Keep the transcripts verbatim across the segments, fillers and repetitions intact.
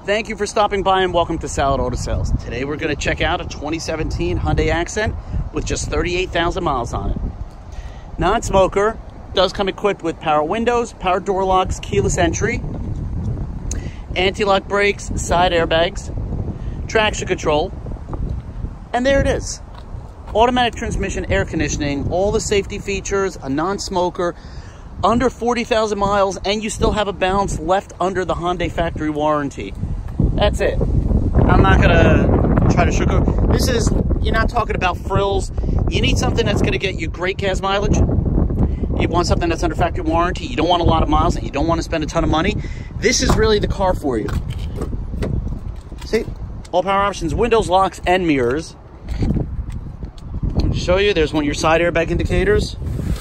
Thank you for stopping by and welcome to Salit Auto Sales. Today we're going to check out a twenty seventeen Hyundai Accent with just thirty-eight thousand miles on it. Non-smoker, does come equipped with power windows, power door locks, keyless entry, anti-lock brakes, side airbags, traction control, and there it is. Automatic transmission, air conditioning, all the safety features, a non-smoker, under forty thousand miles, and you still have a balance left under the Hyundai factory warranty. That's it. I'm not gonna try to sugarcoat. This is, you're not talking about frills. You need something that's gonna get you great gas mileage. You want something that's under factory warranty. You don't want a lot of miles and you don't want to spend a ton of money. This is really the car for you. See, all power options, windows, locks, and mirrors. I'll show you, there's one of your side airbag indicators.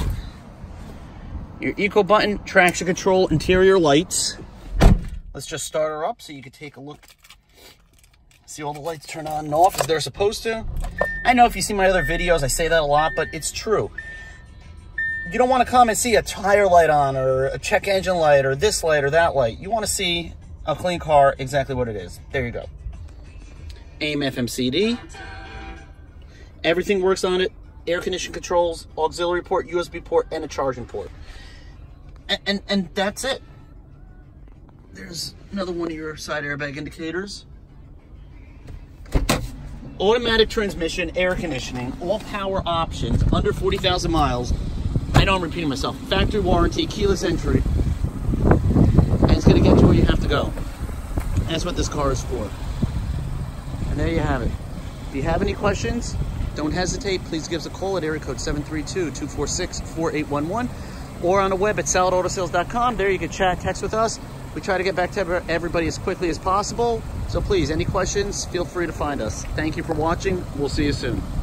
Your eco button, traction control, interior lights. Let's just start her up so you can take a look. See all the lights turn on and off as they're supposed to. I know if you see my other videos, I say that a lot, but it's true. You don't want to come and see a tire light on or a check engine light or this light or that light. You want to see a clean car exactly what it is. There you go. A M F M C D. Everything works on it. Air conditioning controls, auxiliary port, U S B port, and a charging port. And, and, and that's it. There's another one of your side airbag indicators. Automatic transmission, air conditioning, all power options, under forty thousand miles. I know I'm repeating myself. Factory warranty, keyless entry. And it's going to get you where you have to go. And that's what this car is for. And there you have it. If you have any questions, don't hesitate. Please give us a call at area code seven three two, two four six, four eight one one or on the web at salit auto sales dot com. There you can chat, text with us. We try to get back to everybody as quickly as possible. So please, any questions, feel free to find us. Thank you for watching. We'll see you soon.